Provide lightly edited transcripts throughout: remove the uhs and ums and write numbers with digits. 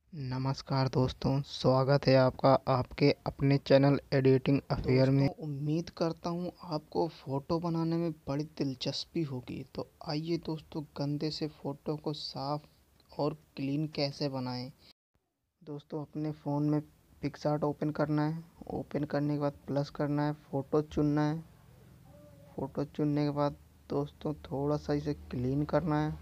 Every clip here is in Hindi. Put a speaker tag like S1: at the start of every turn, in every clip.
S1: नमस्कार दोस्तों, स्वागत है आपका आपके अपने चैनल एडिटिंग अफेयर में। उम्मीद करता हूँ आपको फ़ोटो बनाने में बड़ी दिलचस्पी होगी। तो आइए दोस्तों, गंदे से फ़ोटो को साफ़ और क्लीन कैसे बनाएं। दोस्तों, अपने फ़ोन में पिक्सआर्ट ओपन करना है। ओपन करने के बाद प्लस करना है, फ़ोटो चुनना है। फ़ोटो चुनने के बाद दोस्तों थोड़ा सा इसे क्लीन करना है।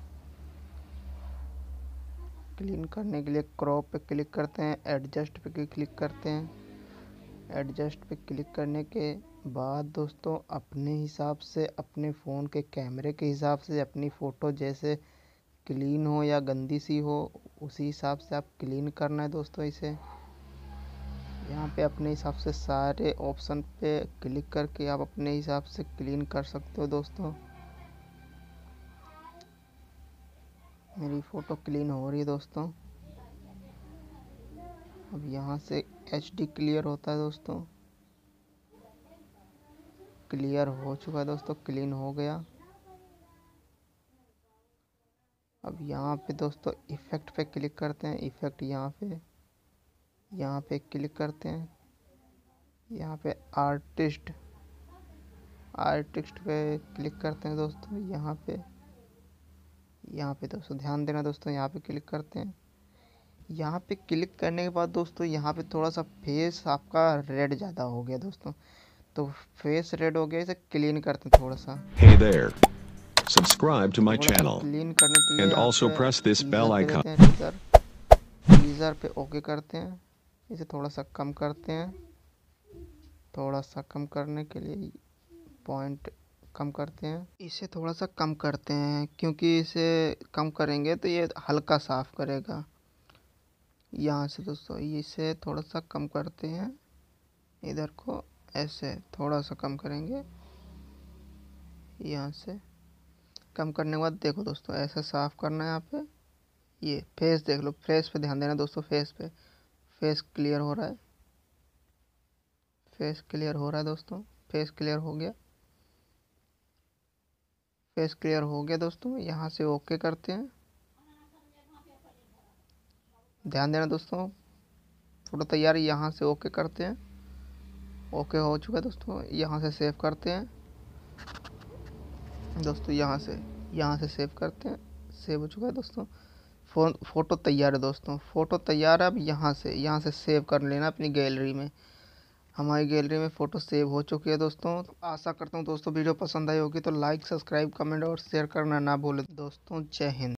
S1: क्लीन करने के लिए क्रॉप पे क्लिक करते हैं, एडजस्ट पे क्लिक करते हैं। एडजस्ट पे क्लिक करने के बाद दोस्तों अपने हिसाब से, अपने फ़ोन के कैमरे के हिसाब से अपनी फ़ोटो जैसे क्लीन हो या गंदी सी हो, उसी हिसाब से आप क्लीन करना है दोस्तों इसे। यहाँ पे अपने हिसाब से सारे ऑप्शन पे क्लिक करके आप अपने हिसाब से क्लीन कर सकते हो दोस्तों। मेरी फ़ोटो क्लीन हो रही है दोस्तों। अब यहाँ से HD क्लियर होता है दोस्तों। क्लियर हो चुका है दोस्तों, क्लीन हो गया। अब यहाँ पे दोस्तों इफ़ेक्ट पे क्लिक करते हैं। इफ़ेक्ट यहाँ पे क्लिक करते हैं। यहाँ पे आर्टिस्ट पे क्लिक करते हैं दोस्तों। यहाँ पे दोस्तों ध्यान देना दोस्तों, यहाँ पे क्लिक करते हैं। यहाँ पे क्लिक करने के बाद दोस्तों यहाँ पे थोड़ा सा फेस आपका रेड ज़्यादा हो गया दोस्तों, तो फेस रेड हो गया, इसे क्लीन करते हैं थोड़ा सा।
S2: Hey there. Subscribe to my
S1: थोड़ा सा
S2: channel
S1: क्लीन करने के लिए
S2: and
S1: यहाँ
S2: also
S1: पे
S2: press this bell
S1: टीज़र पे
S2: icon.
S1: देते हैं। टीज़र पे ओके करते हैं। इसे थोड़ा सा कम करते हैं। थोड़ा सा कम करने के लिए पॉइंट कम करते हैं। इसे थोड़ा सा कम करते हैं क्योंकि इसे कम करेंगे तो ये हल्का साफ करेगा। यहाँ से दोस्तों इसे थोड़ा सा कम करते हैं। इधर को ऐसे थोड़ा सा कम करेंगे। यहाँ से कम करने के बाद देखो दोस्तों ऐसे साफ करना है। यहाँ पे ये फेस देख लो, फेस पे ध्यान देना दोस्तों। फेस क्लियर हो रहा है। फेस क्लियर हो रहा है दोस्तों। फेस क्लियर हो गया। फेस क्लियर हो गया दोस्तों। यहाँ से ओके करते हैं। ध्यान देना दोस्तों, फोटो तैयार है। यहाँ से ओके करते हैं। ओके हो चुका है दोस्तों। यहाँ से सेव करते हैं दोस्तों। यहाँ से सेव करते हैं। सेव हो चुका है दोस्तों। फ़ोटो तैयार है दोस्तों। फ़ोटो तैयार है। अब यहाँ से सेव कर लेना अपनी गैलरी में। हमारी गैलरी में फ़ोटो सेव हो चुकी है दोस्तों। आशा करता हूँ दोस्तों वीडियो पसंद आई होगी, तो लाइक, सब्सक्राइब, कमेंट और शेयर करना ना भूलें दोस्तों। जय हिंद।